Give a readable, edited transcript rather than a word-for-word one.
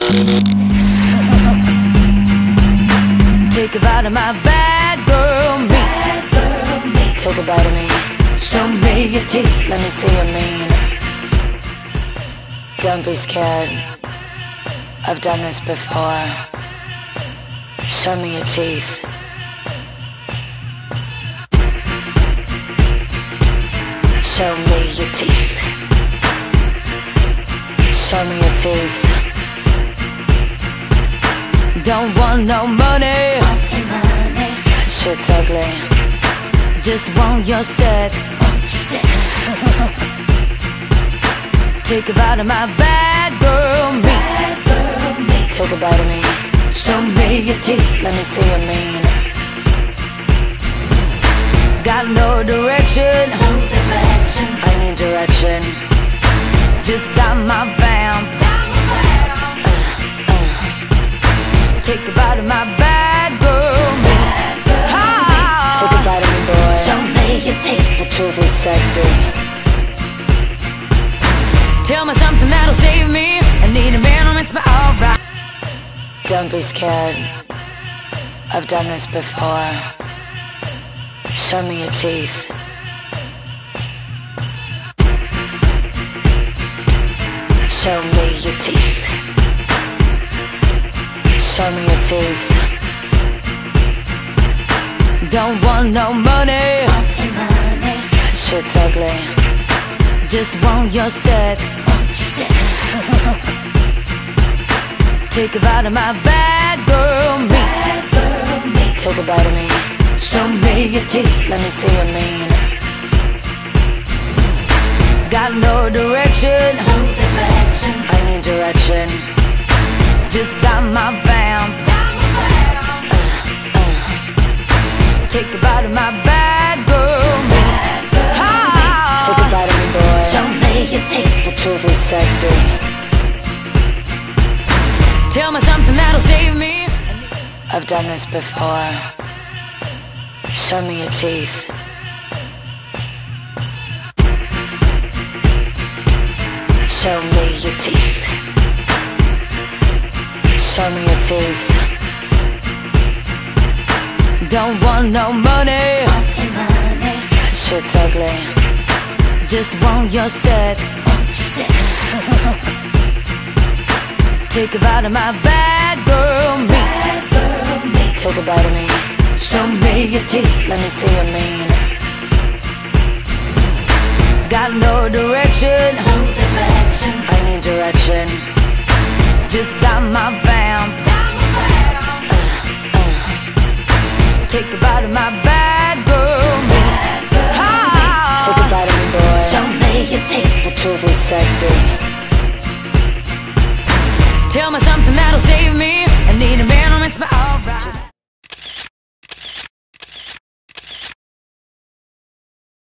Take a bite of my bad girl meat. Take a bite of me. Show me your teeth. Let me see your mean. Don't be scared. I've done this before. Show me your teeth. Show me your teeth. Show me your teeth. Don't want no money. That shit's ugly. Just want your sex. Take a bite of my bad girl meat. Take a bite of me. Show me your teeth. Let me see your mean. Got no direction. I need direction. Just got my vamp. Take a bite of my bad girl meat. Take a bite of me, boy. Show me your teeth. The truth is sexy. Tell me something that'll save me. I need a man who makes me alright. Don't be scared. I've done this before. Show me your teeth. Show me your teeth. Show me your teeth. Don't want no money. That shit's ugly. Just want your sex. Take a bite of my bad girl meat. Take a bite of me. Show me your teeth. Let me see your mean. Got no direction. I need direction. Just got my vamp. Take a bite of my bad girl meat. Take a bite of me, boy. Show me your teeth. The truth is sexy. Tell me something that'll save me. I've done this before. Show me your teeth. Show me your teeth. Show me your teeth. Don't want no money. That shit's ugly. Just want your sex. Take a bite of my bad girl meat. Take a bite of me. Show me your teeth. Let me see your mean. Got no direction. I need direction. Just got my vamp. Take a bite of my bad girl meat. Take a bite of me, boy. Show me your teeth. The truth is sexy. Tell me something